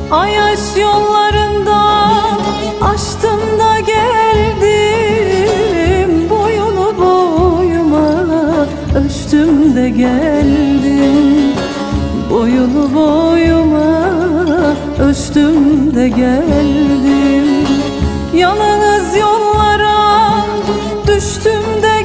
Ayaş yollarında açtım da geldim, boyunu boyuma ölçtüm de geldim, boyunu boyuma ölçtüm de geldim. Yalnız yollara düştüm de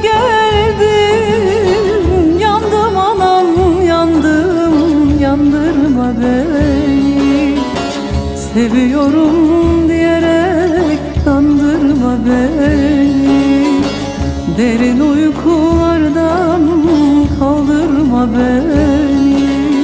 geldim, yandım anam yandım, yandırma beni. Seviyorum diyerek kandırma beni, derin uykulardan kaldırma beni.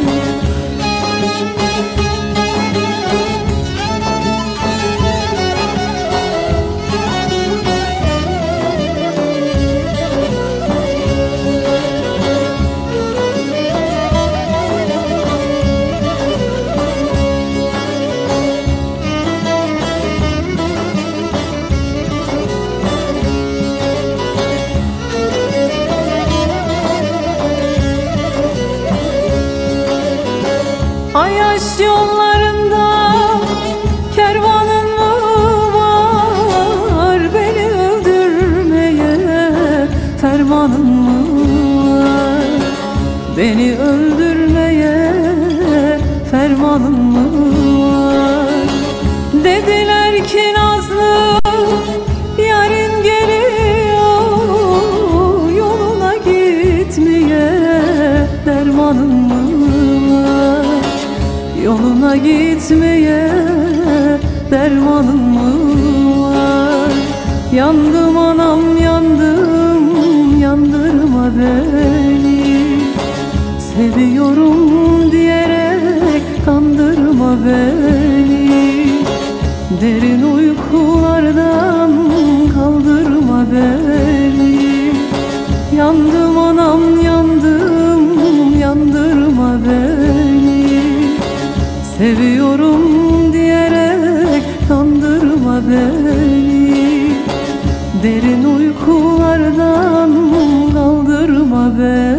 Ayaş yollarında kervanın mı var, beni öldürmeye fermanın mı var, beni öldürmeye fermanın mı var? Dediler ki nazlı yarın geliyor, yoluna gitmeye dermanın mı var, yoluna gitmeye dermanın mı var? Yandım anam yandım, yandırma beni. Seviyorum diyerek kandırma beni, derin uykulardan kaldırma beni. Yandım anam yandım, yandırma beni. Seviyorum diyerek kandırma beni, derin uykulardan kaldırma beni.